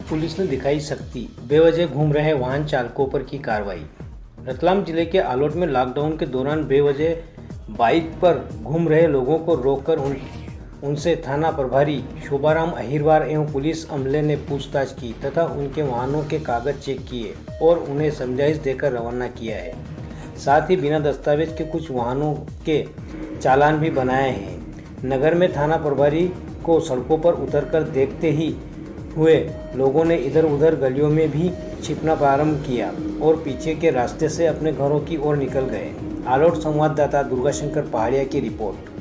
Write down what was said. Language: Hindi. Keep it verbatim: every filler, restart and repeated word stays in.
पुलिस ने दिखाई सख्ती, बेवजह घूम रहे वाहन चालकों पर की कार्रवाई। रतलाम जिले के आलोट में लॉकडाउन के दौरान बेवजह बाइक पर घूम रहे लोगों को रोककर उन, उनसे थाना प्रभारी शोभाराम अहिरवार एवं पुलिस अमले ने पूछताछ की तथा उनके वाहनों के कागज चेक किए और उन्हें समझाइश देकर रवाना किया है। साथ ही बिना दस्तावेज के कुछ वाहनों के चालान भी बनाए हैं। नगर में थाना प्रभारी को सड़कों पर उतरकर देखते ही हुए लोगों ने इधर उधर गलियों में भी छिपना प्रारंभ किया और पीछे के रास्ते से अपने घरों की ओर निकल गए। आलोट संवाददाता दुर्गाशंकर पहाड़िया की रिपोर्ट।